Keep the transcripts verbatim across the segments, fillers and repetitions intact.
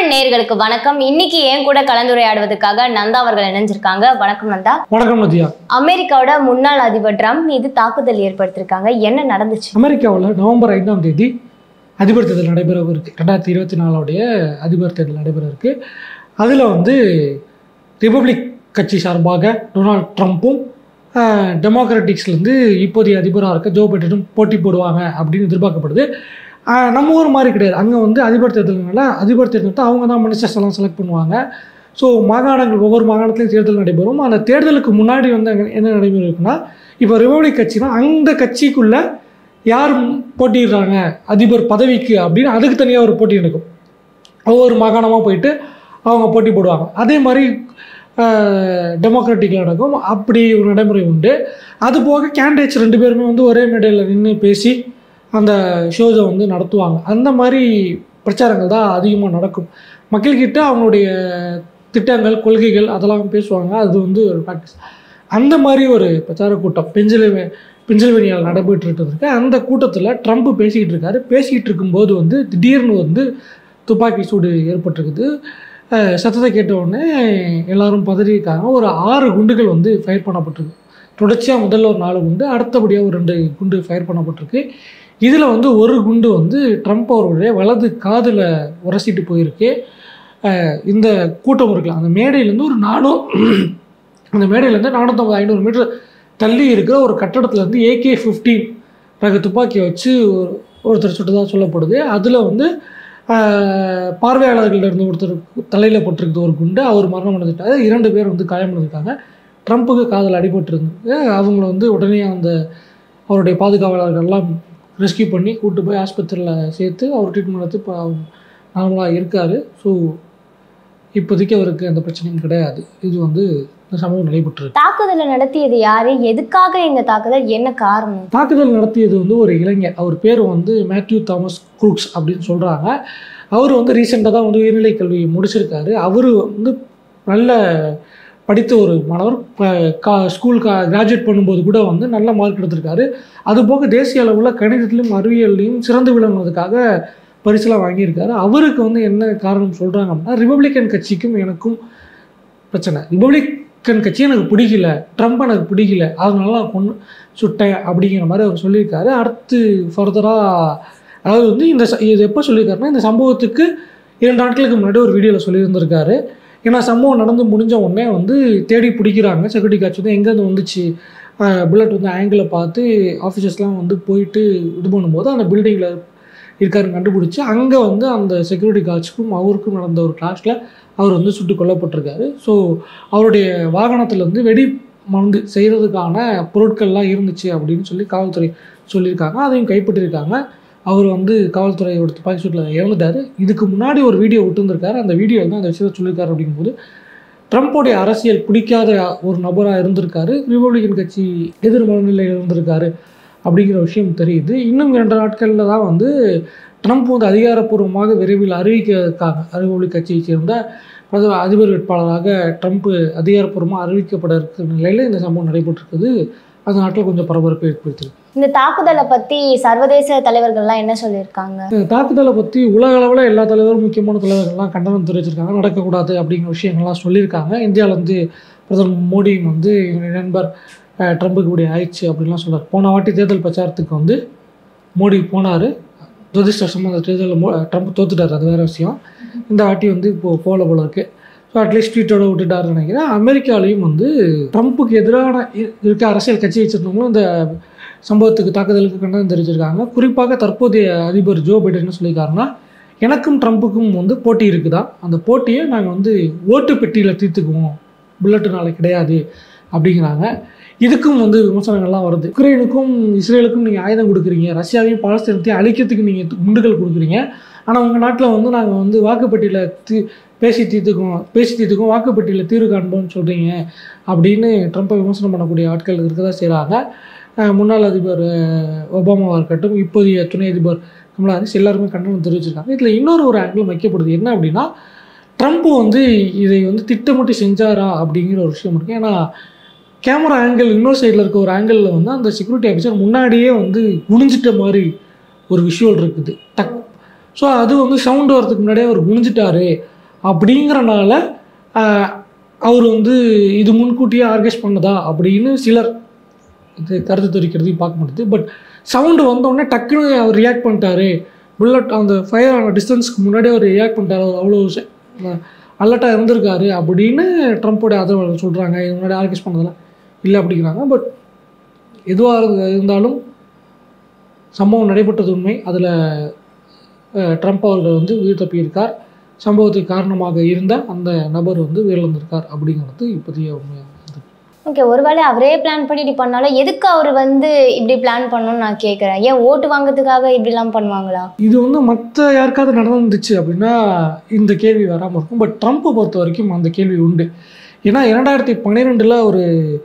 நேயர்களுக்கு வணக்கம். இன்னைக்கு ஏன் கூட கலந்துரையாடுவதற்காக நந்தா அவர்கள் இணைஞ்சிருக்காங்க. வணக்கம் நந்தா. வணக்கம் நதியா. அமெரிக்காவோட முன்னாள் அதிபர் ட்ரம்ப் மீது தாக்குதல் ஏற்படுத்திருக்காங்க. என்ன நடந்துச்சு? அமெரிக்காவில் நவம்பர் ஐந்தாம் தேதி அதிபர் தேர்தல் நடைபெற இருக்கு. ரெண்டாயிரத்தி இருபத்தி நாலுடைய அதிபர் தேர்தல் நடைபெற இருக்கு. அதில் வந்து ரிபப்ளிக் கட்சி சார்பாக டொனால்ட் ட்ரம்ப்பும் டெமோக்ராட்டிக்ஸ்லேருந்து இப்போதைய அதிபராக இருக்க ஜோ பைடனும் போட்டி போடுவாங்க அப்படின்னு எதிர்பார்க்கப்படுது. நம்ம ஊர் மாதிரி கிடையாது. அங்கே வந்து அதிபர் தேர்தல்னால அதிபர் தேர்தல் அவங்க தான் மினிஸ்டர்ஸ் எல்லாம் செலக்ட் பண்ணுவாங்க. ஸோ மாகாணங்கள் ஒவ்வொரு மாகாணத்துலையும் தேர்தல் நடைபெறும். அந்த தேர்தலுக்கு முன்னாடி வந்து அங்கே என்ன நடைபெறும் இருக்குன்னா, இப்போ ரிபப்ளிக் கட்சினா அந்த கட்சிக்குள்ளே யார் போட்டிடுறாங்க அதிபர் பதவிக்கு அப்படின்னு அதுக்கு தனியாக ஒரு போட்டி நடக்கும். ஒவ்வொரு மாகாணமாக போயிட்டு அவங்க போட்டி போடுவாங்க. அதே மாதிரி டெமோக்ராட்டிக்கில் நடக்கும். அப்படி ஒரு நடைமுறை உண்டு. அது போக கேண்டிடேட்ஸ் ரெண்டு பேருமே வந்து ஒரே மேடையில் நின்று பேசி அந்த ஷோஸை வந்து நடத்துவாங்க. அந்த மாதிரி பிரச்சாரங்கள் தான் அதிகமாக நடக்கும். மக்கள்கிட்ட அவங்களுடைய திட்டங்கள் கொள்கைகள் அதெல்லாம் பேசுவாங்க. அது வந்து ஒரு ப்ராக்டிஸ். அந்த மாதிரி ஒரு பிரச்சார கூட்டம் பென்சில்வே பென்சில்வேனியாவில் நடைபெற்று இருக்கு. அந்த கூட்டத்தில் ட்ரம்ப் பேசிக்கிட்டு இருக்காரு. பேசிக்கிட்டு இருக்கும்போது வந்து திடீர்னு வந்து துப்பாக்கி சூடு ஏற்பட்டிருக்குது. சத்தத்தை கேட்ட உடனே எல்லோரும் பதறியிருக்காங்க. ஒரு ஆறு குண்டுகள் வந்து ஃபயர் பண்ணப்பட்டிருக்கு. தொடர்ச்சியாக முதல்ல ஒரு நாலு குண்டு, அடுத்தபடியாக ஒரு ரெண்டு குண்டு ஃபயர் பண்ணப்பட்டிருக்கு. இதில் வந்து ஒரு குண்டு வந்து ட்ரம்ப் அவருடைய வலது காதில் உரசிட்டு போயிருக்கு. இந்த கூட்டம் இருக்கலாம் அந்த மேடையிலேருந்து ஒரு நானூ அந்த மேடையிலேருந்து நானூற்றம்பது ஐநூறு மீட்டர் தள்ளி இருக்கிற ஒரு கட்டடத்துலேருந்து ஏகே ஃபிஃப்டீன் ரக துப்பாக்கியை வச்சு ஒருத்தர் சுட்டதாக சொல்லப்படுது. அதில் வந்து பார்வையாளர்கள் இருந்து ஒருத்தர் தலையில் போட்டிருக்குது ஒரு குண்டு. அவர் மரணம் அடைஞ்சிட்டாரு. இரண்டு பேர் வந்து காயமடைஞ்சிருக்காங்க. ட்ரம்ப்புக்கு காதில் அடிபட்டுருந்தது. அவங்கள வந்து உடனே அந்த அவருடைய பாதுகாவலர்கள்லாம் ரெஸ்கியூ பண்ணி கூப்பிட்டு போய் ஆஸ்பத்திரியில் சேர்த்து அவர் ட்ரீட்மெண்ட் எடுத்து இப்போ நார்மலாக இருக்கார். ஸோ இப்போதைக்கு அவருக்கு அந்த பிரச்சனையும் கிடையாது. இது வந்து இந்த சம்பவம் நடைபெற்றது. தாக்குதலை நடத்தியது யாரு? எதுக்காக இந்த தாக்குதல்? என்ன காரணம்? தாக்குதல் நடத்தியது வந்து ஒரு இளைஞர். அவர் பேர் வந்து மேத்யூ தாமஸ் குரூக்ஸ் அப்படின்னு சொல்கிறாங்க. அவர் வந்து ரீசெண்டாக தான் வந்து உயர்நிலை கல்வி முடிச்சிருக்காரு. அவர் வந்து நல்ல படித்த ஒரு மாணவர். கா ஸ்கூல் கா கிராஜுவேட் பண்ணும்போது கூட வந்து நல்ல மார்க் எடுத்திருக்காரு. அதுபோக தேசிய அளவில் கணிதத்திலையும் அறிவியல்லையும் சிறந்து விளங்குவதற்காக பரிசெல்லாம் வாங்கியிருக்காரு. அவருக்கு வந்து என்ன காரணம் சொல்கிறாங்க அப்படின்னா, ரிபப்ளிக்கன் கட்சிக்கும் எனக்கும் பிரச்சனை. ரிபப்ளிக்கன் கட்சி எனக்கு பிடிக்கல, ட்ரம்ப் எனக்கு பிடிக்கல, அதனால நான் கொண்டு சுட்டேன் அப்படிங்கிற மாதிரி அவர் சொல்லியிருக்காரு. அடுத்து ஃபர்தராக அதாவது வந்து இந்த இது எப்போ சொல்லியிருக்காருன்னா, இந்த சம்பவத்துக்கு இரண்டு நாட்களுக்கு முன்னாடி ஒரு வீடியோவில் சொல்லியிருந்திருக்காரு. ஏன்னா சம்பவம் நடந்து முடிஞ்ச உடனே வந்து தேடி பிடிக்கிறாங்க. செக்யூரிட்டி காட்சி வந்து எங்கேருந்து வந்துச்சு, புல்லட் வந்து ஆங்கிளை பார்த்து ஆஃபீஸர்ஸ்லாம் வந்து போயிட்டு இது பண்ணும்போது அந்த பில்டிங்கில் இருக்காருன்னு கண்டுபிடிச்சி அங்கே வந்து அந்த செக்யூரிட்டி காட்சிக்கும் அவருக்கும் நடந்த ஒரு கிளாஷில் அவர் வந்து சுட்டு கொல்லப்பட்டிருக்காரு. ஸோ அவருடைய வாகனத்தில் வந்து வெடி மருந்து செய்கிறதுக்கான பொருட்கள்லாம் இருந்துச்சு அப்படின்னு சொல்லி காவல்துறை சொல்லியிருக்காங்க. அதையும் கைப்பற்றியிருக்காங்க. அவர் வந்து காவல்துறையோட துப்பாக்கி சூட்டில் இறந்துட்டார். இதுக்கு முன்னாடி ஒரு வீடியோ விட்டுருந்துருக்காரு. அந்த வீடியோவில் தான் அந்த விஷயத்தை சொல்லியிருக்காரு. அப்படிங்கும்போது ட்ரம்ப்போடைய அரசியல் பிடிக்காத ஒரு நபராக இருந்திருக்காரு. ரிபப்ளிக்கன் கட்சி எதிர் மனநிலையில் இருந்திருக்காரு அப்படிங்கிற விஷயம் தெரியுது. இன்னும் இரண்டு நாட்களில் தான் வந்து ட்ரம்ப் வந்து அதிகாரப்பூர்வமாக விரைவில் அறிவிக்கிறதுக்காக ரிபப்ளிக் கட்சியை சேர்ந்த பிரதமர் அதிபர் வேட்பாளராக ட்ரம்ப் அதிகாரப்பூர்வமாக அறிவிக்கப்பட இருக்கிற நிலையில் இந்த சம்பவம் நடைபெற்றிருக்குது. அந்த நாட்டில் கொஞ்சம் பரபரப்பை ஏற்படுத்திருக்கு. இந்த தாக்குதலை பற்றி சர்வதேச தலைவர்கள்லாம் என்ன சொல்லியிருக்காங்க? இந்த தாக்குதலை பற்றி உலக அளவில் எல்லா தலைவரும் முக்கியமான தலைவர்கள்லாம் கண்டனம் தெரிவிச்சிருக்காங்க. நடக்கக்கூடாது அப்படிங்கிற விஷயங்கள்லாம் சொல்லியிருக்காங்க. இந்தியாவிலேருந்து பிரதமர் மோடியும் வந்து நண்பர் ட்ரம்ப்புக்கு இப்படி ஆயிடுச்சு அப்படின்லாம் சொல்கிறார். போன வாட்டி தேர்தல் பிரச்சாரத்துக்கு வந்து மோடி போனார். துரதிருஷ்டவசமாக அந்த தேர்தலில் மோ ட்ரம்ப் தோத்துட்டார். அது வேறு விஷயம். இந்த வாட்டி வந்து இப்போது போல போல இருக்குது. ஸோ அட்லீஸ்ட் ட்வீட்டோட விட்டுட்டாருன்னு நினைக்கிறேன். அமெரிக்காலையும் வந்து ட்ரம்ப்புக்கு எதிரான இருக்க அரசியல் கட்சி வச்சுருந்தவங்களும் இந்த சம்பவத்துக்கு தாக்குதலுக்கு கண்டனம் தெரிவிச்சிருக்காங்க. குறிப்பாக தற்போதைய அதிபர் ஜோ பைடன் என்ன சொல்லியிருக்காருன்னா, எனக்கும் ட்ரம்ப்புக்கும் வந்து போட்டி இருக்குதா, அந்த போட்டியை நாங்கள் வந்து ஓட்டு பெட்டியில் தீர்த்துக்குவோம், புல்லட்டு நாளை கிடையாது அப்படிங்கிறாங்க. இதுக்கும் வந்து விமர்சனங்கள்லாம் வருது. உக்ரைனுக்கும் இஸ்ரேலுக்கும் நீங்கள் ஆயுதம் கொடுக்குறீங்க, ரஷ்யாவையும் பாலஸ்தீனத்தையும் அழிக்கிறதுக்கு நீங்கள் குண்டுகள் கொடுக்குறீங்க. ஆனால் உங்கள் நாட்டில் வந்து நாங்கள் வந்து வாக்குப்பட்டியில் தீ பேசி தீர்த்துக்குவோம் பேசி தீர்த்துக்குவோம் வாக்குப்பட்டியில் தீர்வு காண்போம்னு சொல்கிறீங்க அப்படின்னு ட்ரம்ப்பை விமர்சனம் பண்ணக்கூடிய ஆட்கள் இருக்க தான் செய்கிறாங்க. முன்னாள் அதிபர் ஒபாமாவாக இருக்கட்டும், இப்போதைய துணை அதிபர் கமலா ஹாரிஸ் எல்லாருமே கண்டனம் தெரிவிச்சிருக்காங்க. இதில் இன்னொரு ஒரு ஆங்கிள் வைக்கப்படுது. என்ன அப்படின்னா, ட்ரம்ப் வந்து இதை வந்து திட்டமிட்டு செஞ்சாரா அப்படிங்கிற ஒரு விஷயம் இருக்குது. ஏன்னா கேமரா ஆங்கிள் இன்னொரு சைடில் இருக்க ஒரு ஆங்கிளில் வந்து அந்த செக்யூரிட்டி ஆஃபீஸர் முன்னாடியே வந்து குனிஞ்சிட்ட மாதிரி ஒரு விஷுவல் இருக்குது. டக் ஸோ அது வந்து சவுண்டு வரதுக்கு முன்னாடியே அவர் குனிஞ்சிட்டாரு அப்படிங்கிறனால அவர் வந்து இது முன்கூட்டியே ஆர்கனைஸ் பண்ணதா அப்படின்னு சிலர் இது கருத்து தெரிவிக்கிறதையும் பார்க்க முடியுது. பட் சவுண்டு வந்தோடனே டக்குன்னு அவர் ரியாக்ட் பண்ணிட்டாரு, புல்லட் அந்த ஃபயர் ஆன டிஸ்டன்ஸ்க்கு முன்னாடி அவர் ரியாக்ட் பண்ணிட்டாரு, அவர் அவ்வளோ அலர்ட்டாக இருந்திருக்காரு அப்படின்னு ட்ரம்ப்போட ஆதரவாளர்கள் சொல்கிறாங்க. இது முன்னாடி ஆர்கனைஸ் பண்ணதெல்லாம் இல்லை அப்படிங்கிறாங்க. பட் எதுவாக இருந்தாலும் சம்பவம் நடைபெற்றது உண்மை. அதில் ட்ரம்ப் அவர்கள் வந்து உயிர் தப்பியிருக்கார். சம்பவத்துக்கு காரணமாக இருந்த அந்த நபர் வந்து உயிரிழந்திருக்கார் அப்படிங்கிறது இப்போதைய உண்மையாக. ஓகே, ஒருவேளை அவரே பிளான் பண்ணி இப்படி பண்ணாலும் எதுக்கு அவர் வந்து இப்படி பிளான் பண்ணணும்னு நான் கேட்குறேன். ஏன் ஓட்டு வாங்கிறதுக்காக இப்படிலாம் பண்ணுவாங்களா? இது வந்து மற்ற யாருக்காவது நடந்துச்சு அப்படின்னா இந்த கேள்வி வராமல் இருக்கும். பட் ட்ரம்ப்பை பொறுத்த வரைக்கும் அந்த கேள்வி உண்டு. ஏன்னா இரண்டாயிரத்தி பன்னிரெண்டில் ஒரு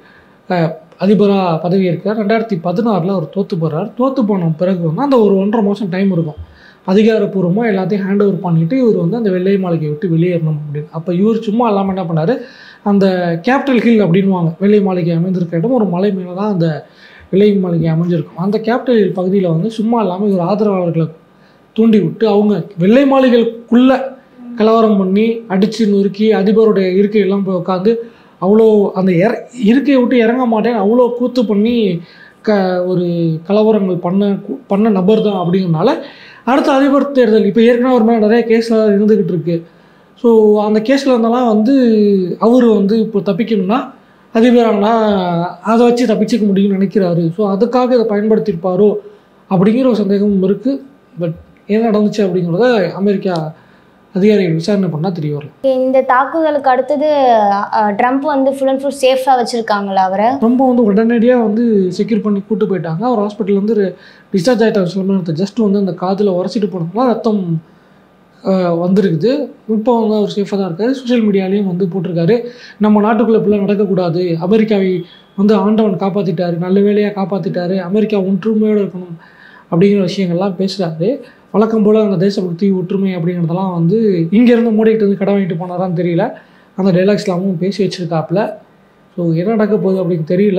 அதிபராக பதவி இருக்கார். ரெண்டாயிரத்தி பதினாறில் அவர் தோற்று போகிறார். தோற்று போன பிறகு வந்து அந்த ஒரு ஒன்றரை மாதம் டைம் இருக்கும், அதிகாரப்பூர்வமாக எல்லாத்தையும் ஹேண்ட் ஓவர் பண்ணிவிட்டு இவர் வந்து அந்த வெள்ளை மாளிகையை விட்டு வெளியேறணும் அப்படின்னு. அப்போ இவர் சும்மா இல்லாமல் என்ன பண்ணார், அந்த கேபிட்டல் ஹில் அப்படின்வாங்க, வெள்ளை மாளிகை அமைந்திருக்க இடம் ஒரு மலை மேலே தான் அந்த வெள்ளை மாளிகை அமைஞ்சிருக்கும். அந்த கேபிட்டல் ஹில் பகுதியில் வந்து சும்மா இல்லாமல் இவர் ஆதரவாளர்களை தூண்டி விட்டு அவங்க வெள்ளை மாளிகைக்குள்ளே கலவரம் பண்ணி அடித்து நொறுக்கி அதிபருடைய இருக்கையெல்லாம் போய் உட்காந்து அவ்வளோ அந்த இற இருக்கையை விட்டு இறங்க மாட்டேன் அவ்வளோ கூத்து பண்ணி க ஒரு கலவரங்கள் பண்ண பண்ண நபர் தான் அப்படிங்கிறனால அடுத்த அதிபர் தேர்தல் இப்போ ஏற்கனவே ஒரு மேலே நிறைய கேஸில் இருந்துக்கிட்டு இருக்கு. ஸோ அந்த கேஸில் இருந்தெல்லாம் வந்து அவர் வந்து இப்போ தப்பிக்கணும்னா அதிபரானா அதை வச்சு தப்பிச்சிக்க முடியும்னு நினைக்கிறாரு. ஸோ அதுக்காக இதை பயன்படுத்தியிருப்பாரோ அப்படிங்கிற ஒரு சந்தேகமும் இருக்குது. பட் என்ன நடந்துச்சு அப்படிங்கிறத அமெரிக்கா அதிகாரிகள் விசாரணை பண்ணால் தெரிய வரல. இந்த தாக்குதலுக்கு அடுத்தது ட்ரம்ப் வந்து ஃபுல் அண்ட் ஃபுல் சேஃபாக வச்சுருக்காங்களா அவரை? ட்ரம்ப் வந்து உடனடியாக வந்து செக்யூர் பண்ணி கூப்பிட்டு போயிட்டாங்க. அவர் ஹாஸ்பிட்டல் வந்து டிஸ்சார்ஜ் ஆகிட்டாங்க. சில மணி நேரத்தை ஜஸ்ட் வந்து அந்த காதில் உரைச்சிட்டு போனதுனால ரத்தம் வந்துருக்குது. இப்போ வந்து அவர் சேஃபாக தான் இருக்கார். சோஷியல் மீடியாலேயும் வந்து போட்டிருக்காரு, நம்ம நாட்டுக்குள்ளே இப்படிலாம் நடக்கக்கூடாது, அமெரிக்காவை வந்து ஆண்டவன் காப்பாற்றிட்டாரு, நல்ல வேலையாக காப்பாற்றிட்டாரு, அமெரிக்கா ஒற்றுமையோடு இருக்கணும் அப்படிங்கிற விஷயங்கள்லாம் பேசுகிறாரு. வழக்கம் போல் அந்த தேசபக்தி ஒற்றுமை அப்படிங்கிறதெல்லாம் வந்து இங்கேருந்து மோடிக்கிட்டு வந்து கடை வாங்கிட்டு போனாரான்னு தெரியல. அந்த டைலாக்ஸ்லாமும் பேசி வச்சுருக்காப்புல. ஸோ என்ன நடக்க போகுது அப்படின்னு தெரியல.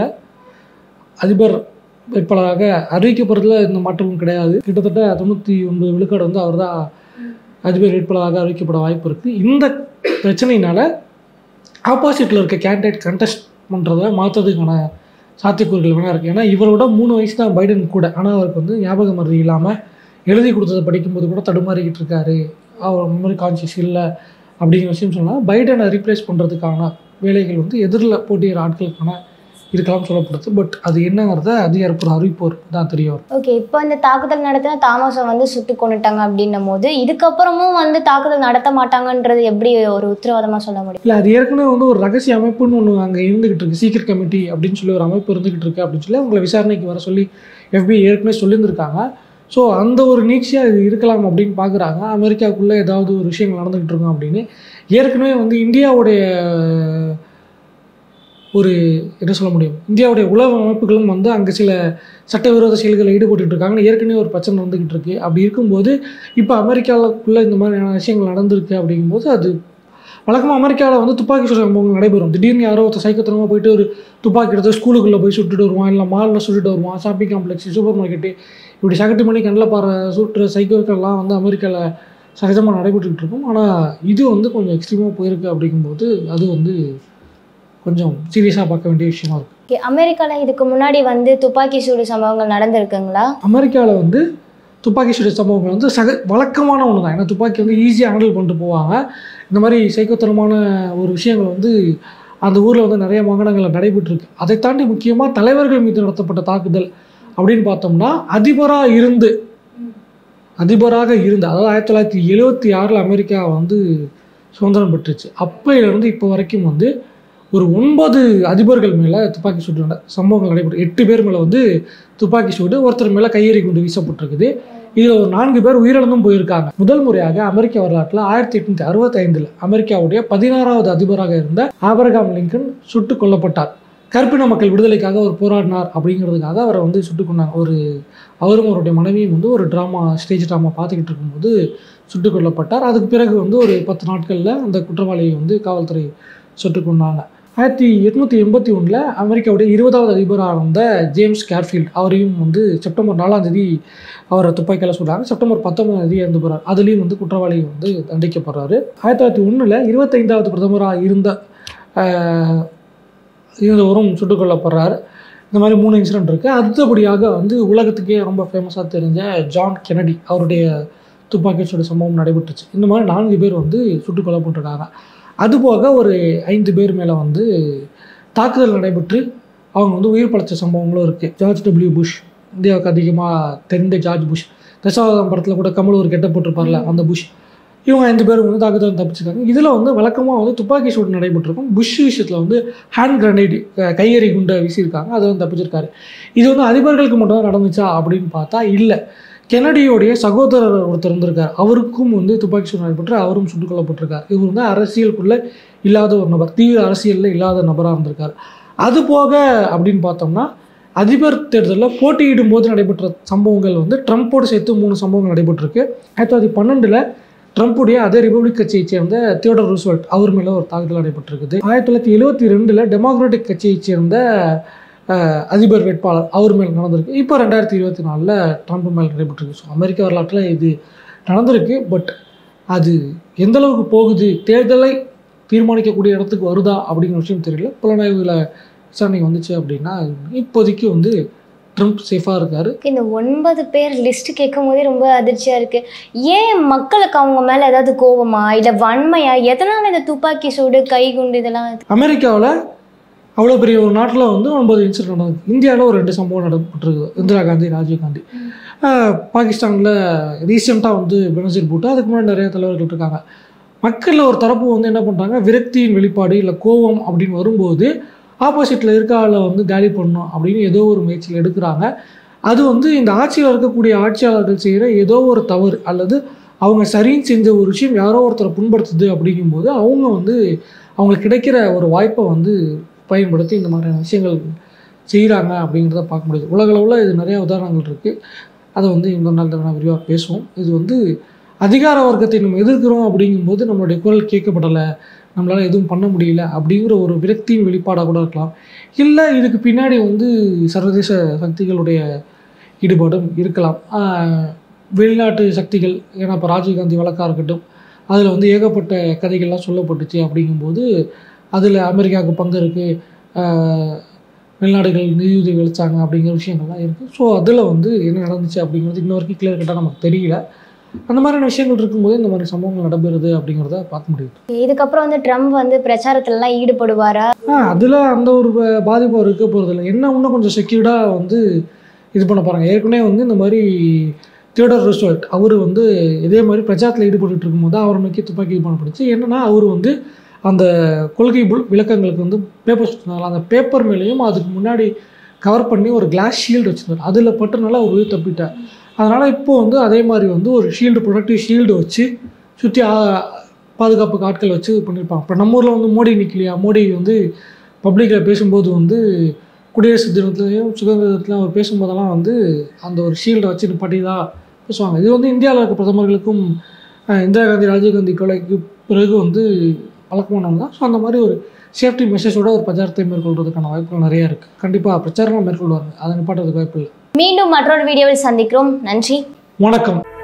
அதிபர் வேட்பாளராக அறிவிக்கப்படுறதுல இந்த மாற்றமும் கிடையாது. கிட்டத்தட்ட தொண்ணூற்றி ஒன்பது விழுக்காடு வந்து அவர் தான் அதிபர் வேட்பாளராக அறிவிக்கப்பட வாய்ப்பு இருக்குது. இந்த பிரச்சனையினால் ஆப்போசிட்டில் இருக்க கேண்டிடேட் கண்டெஸ்ட் பண்ணுறத மாற்றுறதுக்கான சாத்தியக்கூறுகள் வேணா இருக்குது. ஏன்னா இவரோட மூணு வயசு தான் பைடன் கூட. ஆனால் அவருக்கு வந்து ஞாபக மறதி இல்லாமல் எழுதி கொடுத்ததை படிக்கும்போது கூட தடுமாறிக்கிட்டு இருக்காரு, அவர் மெமரி கான்சியஸ் இல்லை அப்படிங்கிற விஷயம் சொன்னால் பைடனை ரீப்ளேஸ் பண்ணுறதுக்கான வேலைகள் வந்து எதிரில் போட்டியிட ஆட்களுக்கான இருக்கலாம் சொல்லப்படுது. பட் அது என்னங்கிறத அதிகாரப்பூர்வ அறிவிப்போர் தான் தெரிய வரும். ஓகே, இப்போ இந்த தாக்குதல் நடத்தின தாமஸை வந்து சுட்டு கொண்டுட்டாங்க அப்படின்னும் போது இதுக்கப்புறமும் வந்து தாக்குதல் நடத்த மாட்டாங்கன்றது எப்படி ஒரு உத்தரவாதமாக சொல்ல முடியும்? இல்லை, அது ஏற்கனவே வந்து ஒரு ரகசிய அமைப்புன்னு ஒன்று அங்கே இருந்துகிட்டு இருக்கு, சீக்ரெட் கமிட்டி அப்படின்னு சொல்லி ஒரு அமைப்பு இருந்துகிட்டு இருக்கு அப்படின்னு சொல்லி அவங்களை விசாரணைக்கு வர சொல்லி எஃபிஐ ஏற்கனவே சொல்லியிருந்திருக்காங்க. ஸோ அந்த ஒரு நீட்சியாக இது இருக்கலாம் அப்படின்னு பார்க்குறாங்க. அமெரிக்காவுக்குள்ளே ஏதாவது ஒரு விஷயங்கள் நடந்துக்கிட்டு இருக்கோம் அப்படின்னு. ஏற்கனவே வந்து இந்தியாவுடைய ஒரு என்ன சொல்ல முடியும், இந்தியாவுடைய உளவு அமைப்புகளும் வந்து அங்கே சில சட்டவிரோத செயல்களில் ஈடுபட்டு இருக்காங்கன்னு ஏற்கனவே ஒரு பிரச்சனை நடந்துக்கிட்டு இருக்கு. அப்படி இருக்கும்போது இப்போ அமெரிக்காவுக்குள்ளே இந்த மாதிரியான விஷயங்கள் நடந்திருக்கு அப்படிங்கும்போது அது வழக்கமாக அமெரிக்காவில் வந்து துப்பாக்கி சுட சம்பவங்கள் நடைபெறும். திடீர்னு யாரோ ஒருத்தர் சைக்கத்தனமாக போயிட்டு ஒரு துப்பாக்கி எடுத்து ஸ்கூலுக்குள்ளே போய் சுட்டுட்டு வருவான், இல்லை மாலில் சுட்டுட்டு வருவான், ஷாப்பிங் காம்ப்ளெக்ஸ், சூப்பர் மார்க்கெட்டு, இப்படி சகட்டு மணி கண்ணில் பாரு சுட்டுற சைக்கோக்கள்லாம் வந்து அமெரிக்காவில் சகஜமாக நடைபெற்றுக்கிட்டு இருக்கும். ஆனால் இது வந்து கொஞ்சம் எக்ஸ்ட்ரீமாக போயிருக்கு அப்படிங்கும்போது அது வந்து கொஞ்சம் சீரியஸாக பார்க்க வேண்டிய விஷயமா இருக்குது. அமெரிக்காவில் இதுக்கு முன்னாடி வந்து துப்பாக்கி சூடு சம்பவங்கள் நடந்திருக்குங்களா? அமெரிக்காவில் வந்து துப்பாக்கி சூடு சம்பவங்கள் வந்து சக வழக்கமான ஒன்று தான். ஏன்னா துப்பாக்கி வந்து ஈஸியாக ஹேண்டில் பண்ணிட்டு போவாங்க. இந்த மாதிரி சைக்கோத்தனமான ஒரு விஷயங்கள் வந்து அந்த ஊரில் வந்து நிறைய மாகாணங்களில் நடைபெற்றிருக்கு. அதை தாண்டி முக்கியமாக தலைவர்கள் மீது நடத்தப்பட்ட தாக்குதல் அப்படின்னு பார்த்தோம்னா அதிபராக இருந்து அதிபராக இருந்து அதாவது ஆயிரத்தி தொள்ளாயிரத்தி எழுபத்தி ஆறில் அமெரிக்கா வந்து சுதந்திரம் பெற்றுச்சு. அப்போயிலேருந்து இப்போ வரைக்கும் வந்து ஒரு ஒன்பது அதிபர்கள் மேலே துப்பாக்கி சூடு நட சம்பவங்கள் நடைபெற்று எட்டு பேர் மேலே வந்து துப்பாக்கி சூடு, ஒருத்தர் மேலே கையெறி கொண்டு வீசப்பட்டிருக்குது. இதில் ஒரு நான்கு பேர் உயிரிழந்தும் போயிருக்காங்க. முதல் முறையாக அமெரிக்க வரலாற்றில் ஆயிரத்தி எட்நூற்றி அறுபத்தி ஐந்தில் அமெரிக்காவுடைய பதினாறாவது அதிபராக இருந்த ஆபிரகாம் லிங்கன் சுட்டு கொல்லப்பட்டார். கருப்பின மக்கள் விடுதலைக்காக அவர் போராடினார் அப்படிங்கிறதுக்காக அவரை வந்து சுட்டுக் கொண்டாங்க. ஒரு அவரும் அவருடைய மனைவியும் வந்து ஒரு ட்ராமா ஸ்டேஜ் ட்ராமா பார்த்துக்கிட்டு இருக்கும்போது சுட்டுக் கொல்லப்பட்டார். அதுக்கு பிறகு வந்து ஒரு பத்து நாட்களில் அந்த குற்றவாளியை வந்து காவல்துறை சுட்டுக் கொண்டாங்க. ஆயிரத்தி எட்நூற்றி எண்பத்தி ஒன்றில் அமெரிக்காவுடைய இருபதாவது அதிபராக இருந்த ஜேம்ஸ் கேர்ஃபீல்ட் அவரையும் வந்து செப்டம்பர் நாலாம் தேதி அவரை துப்பாக்கியால் சொல்கிறாங்க. செப்டம்பர் பத்தொன்பதாம் தேதி இறந்து போகிறார். அதுலேயும் வந்து குற்றவாளி வந்து தண்டிக்கப்படுறாரு. ஆயிரத்தி தொள்ளாயிரத்தி ஒன்றில் இருபத்தைந்தாவது பிரதமராக இருந்த இருந்தவரும் சுட்டுக் கொல்லப்படுறாரு. இந்த மாதிரி மூணு இன்சிடென்ட் இருக்குது. அடுத்தபடியாக வந்து உலகத்துக்கே ரொம்ப ஃபேமஸாக தெரிஞ்ச ஜான் கென்னடி அவருடைய துப்பாக்கி சூடு சம்பவம் நடைபெற்றுச்சு. இந்த மாதிரி நான்கு பேர் வந்து சுட்டுக் கொல்லப்பட்டிருக்காங்க. அதுபோக ஒரு ஐந்து பேர் மேலே வந்து தாக்குதல் நடைபெற்று அவங்க வந்து உயிர் பழைச்ச சம்பவங்களும் இருக்குது. ஜார்ஜ் டபிள்யூ புஷ், இந்தியாவுக்கு அதிகமாக தெரிந்த ஜார்ஜ் புஷ், தசாவதாரம் படத்தில் கூட கமல் ஒரு கெட்ட போட்டிருப்பார்ல அந்த புஷ், இவங்க ஐந்து பேரும் வந்து தாக்குதல் தப்பிச்சிருக்காங்க. இதில் வந்து வழக்கமாக வந்து துப்பாக்கி சூடு நடைபெற்றிருக்கும். புஷ் விஷயத்தில் வந்து ஹேண்ட் கிரனைடு கையெறி குண்டை வீசியிருக்காங்க, அதை வந்து தப்பிச்சிருக்காரு. இது வந்து அதிபர்களுக்கு மட்டும் தான் நடந்துச்சா அப்படின்னு பார்த்தா இல்லை. கென்னடியோடைய சகோதரர் ஒருத்தர் இருந்திருக்கார், அவருக்கும் வந்து துப்பாக்கி சூடு நடைபெற்று அவரும் சுட்டுக் கொல்லப்பட்டிருக்கார். இவர் வந்து அரசியலுக்குள்ளே இல்லாத ஒரு நபர், தீவிர அரசியலில் இல்லாத நபராக இருந்திருக்கார். அது போக அப்படின்னு பார்த்தோம்னா அதிபர் தேர்தலில் போட்டியிடும் போது நடைபெற்ற சம்பவங்கள் வந்து ட்ரம்ப்போடு சேர்த்து மூணு சம்பவங்கள் நடைபெற்றிருக்கு. ஆயிரத்தி தொள்ளாயிரத்தி பன்னெண்டில் ட்ரம்ப்புடைய அதே ரிப்பப்ளிக் கட்சியை சேர்ந்த தியோடர் ரூஸ்வெல்ட் அவர் மேலே ஒரு தாக்குதல் நடைபெற்றிருக்குது. ஆயிரத்தி தொள்ளாயிரத்தி எழுபத்தி ரெண்டில் டெமோக்ராட்டிக் கட்சியை சேர்ந்த அதிபர் வேட்பாளர் அவர் மேல் நடந்திருக்கு. இப்போ ரெண்டாயிரத்தி இருபத்தி நாலில் ட்ரம்ப் மேல் நடைபெற்றிருக்கு. ஸோ அமெரிக்க வரலாற்றில் இது நடந்திருக்கு. பட் அது எந்த அளவுக்கு போகுது, தேர்தலை தீர்மானிக்கக்கூடிய இடத்துக்கு வருதா அப்படிங்கிற விஷயம் தெரியல. புலனாய்வுல விசாரணை வந்துச்சு அப்படின்னா இப்போதைக்கு வந்து ட்ரம்ப் சேஃபாக இருக்காரு. இந்த ஒன்பது பேர் லிஸ்ட் கேட்கும் போதே ரொம்ப அதிர்ச்சியாக இருக்குது. ஏன் மக்களுக்கு அவங்க மேலே ஏதாவது கோபமா இல்லை வன்மையா, எதனால் இந்த துப்பாக்கி சூடு கை குண்டு இதெல்லாம்? அமெரிக்காவில் அவ்வளோ பெரிய ஒரு நாட்டில் வந்து ஒன்பது இன்சிடென்ட் நடந்தது. இந்தியாவில் ஒரு ரெண்டு சம்பவம் நடைபெற்றிருக்கு, இந்திரா காந்தி ராஜீவ் காந்தி. பாகிஸ்தானில் ரீசெண்டாக வந்து பெனசீர் பூட்டோ, அதுக்கு முன்னாடி நிறைய தலைவர்கள் இருக்காங்க. மக்களில் ஒரு தரப்பு வந்து என்ன பண்ணுறாங்க, விரக்தியின் வெளிப்பாடு இல்லை கோபம் அப்படின்னு வரும்போது ஆப்போசிட்டில் இருக்க ஆளை வந்து காலி பண்ணணும் அப்படின்னு ஏதோ ஒரு முயற்சியில் எடுக்கிறாங்க. அது வந்து இந்த ஆட்சியில் இருக்கக்கூடிய ஆட்சியாளர்கள் செய்கிற ஏதோ ஒரு தவறு அல்லது அவங்க சரின்னு செஞ்ச ஒரு விஷயம் யாரோ ஒருத்தரை புண்படுத்துது அப்படிங்கும்போது அவங்க வந்து அவங்களுக்கு கிடைக்கிற ஒரு வாய்ப்பை வந்து பயன்படுத்தி இந்த மாதிரியான விஷயங்கள் செய்கிறாங்க அப்படிங்கிறத பார்க்க முடியுது. உலகளவில் இது நிறையா உதாரணங்கள் இருக்குது. அதை வந்து இந்த நாள் நான் விரிவாக பேசுவோம். இது வந்து அதிகார வர்க்கத்தை நம்ம எதிர்க்கிறோம் அப்படிங்கும்போது நம்மளுடைய குரல் கேட்கப்படலை, நம்மளால் எதுவும் பண்ண முடியல அப்படிங்கிற ஒரு விரக்தியின் வெளிப்பாடாக கூட இருக்கலாம். இல்லை இதுக்கு பின்னாடி வந்து சர்வதேச சக்திகளுடைய ஈடுபாடும் இருக்கலாம். வெளிநாட்டு சக்திகள், ஏன்னா இப்போ ராஜீவ்காந்தி வழக்காக இருக்கட்டும், அதில் வந்து ஏகப்பட்ட கதைகள்லாம் சொல்லப்பட்டுச்சு. அப்படிங்கும்போது அதில் அமெரிக்காவுக்கு பங்கு இருக்குது, வெளிநாடுகள் நிதியுதவி அளித்தாங்க அப்படிங்கிற விஷயங்கள்லாம் இருக்குது. ஸோ அதில் வந்து என்ன நடந்துச்சு அப்படிங்கிறது இன்ன வரைக்கும் கிளியர் கட்டாக நமக்கு தெரியல. அந்த மாதிரியான விஷயங்கள் இருக்கும்போது இந்த மாதிரி சம்பவங்கள் நடைபெறுது அப்படிங்கிறத பார்க்க முடியுது. இதுக்கப்புறம் வந்து ட்ரம்ப் வந்து பிரச்சாரத்துலலாம் ஈடுபடுவாரா? ஆ அதில் அந்த ஒரு பாதிப்பு இருக்க போகிறதில்ல. என்ன இன்னும் கொஞ்சம் செக்யூர்டாக வந்து இது பண்ண போகிறாங்க. ஏற்கனவே வந்து இந்த மாதிரி தியோடர் ரூஸ்வெல்ட் அவர் வந்து இதே மாதிரி பிரச்சாரத்தில் ஈடுபட்டு இருக்கும்போது அவரை நோக்கி துப்பாக்கி இது பண்ணப்படுச்சு. என்னென்னா அவர் வந்து அந்த கொள்கை விளக்கங்களுக்கு வந்து பேப்பர் சுற்றினால அந்த பேப்பர் மேலேயும் அதுக்கு முன்னாடி கவர் பண்ணி ஒரு கிளாஸ் ஷீல்டு வச்சுருந்தார். அதில் பட்டுனால அவர் உயிர் தப்பிட்டார். அதனால் இப்போது வந்து அதே மாதிரி வந்து ஒரு ஷீல்டு, ப்ரொடக்டிவ் ஷீல்டு வச்சு சுற்றி பாதுகாப்புக்கு ஆட்கள் வச்சு பண்ணியிருப்பாங்க. இப்போ நம்ம ஊரில் வந்து மோடி நிற்கலையா, மோடி வந்து பப்ளிக்கில் பேசும்போது வந்து குடியரசு தினத்துலையும் சுதந்திர தினத்துலையும் அவர் பேசும்போதெல்லாம் வந்து அந்த ஒரு ஷீல்டை வச்சு நிப்பாட்டி தான் பேசுவாங்க. இது வந்து இந்தியாவில் இருக்க பிரதமர்களுக்கும் இந்திரா காந்தி ராஜீவ்காந்தி கொலைக்கு பிறகு வந்து வழக்கமானவங்க தான். ஸோ அந்த மாதிரி ஒரு சேஃப்டி மெஷர்ஸோட ஒரு பிரச்சாரத்தை மேற்கொள்வதற்கான வாய்ப்புகள் நிறையா இருக்குது. கண்டிப்பாக பிரச்சாரம் மேற்கொள்வாங்க, அதை நிப்பாட்டுறதுக்கு வாய்ப்பு இல்லை. மீண்டும் மற்றொரு வீடியோவில் சந்திக்கிறோம். நன்றி, வணக்கம்.